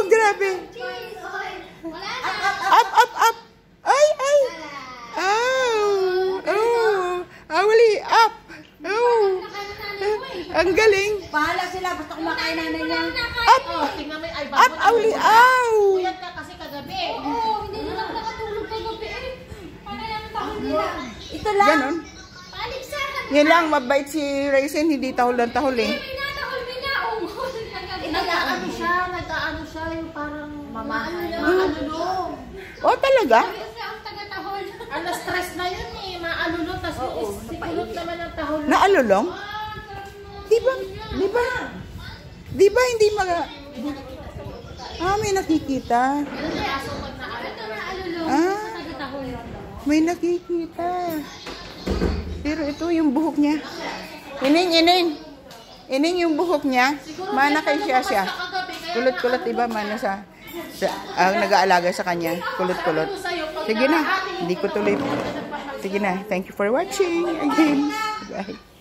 grabe. Up, up, up. Ay, ay. Owly, up. Ang galing. Bahala sila, basta kumakain na niya. Up. Up, Owly, ow. Puyat ka kasi kagabi. Oo, hindi nila nakatulog kagabi. Paano yung tahol nila? Ito lang. Ganon. Yan lang, mabait si Raisin, hindi tahol ng tahol eh. Nag-aano siya, yung parang Mamahal. maalulong. Oh, talaga? Ano, stress na yun eh, maalulong, tapos sikulot naman ang tahol. Naalulong? Di ba hindi may nakikita. May nakikita. Pero ito yung buhok niya. Ining yung buhok niya. Mana kay siya. Kulot-kulot, iba mana ang nag-aalaga sa kanya. Kulot-kulot. Sige na. Hindi ko tuloy. Sige na. Thank you for watching again. Bye.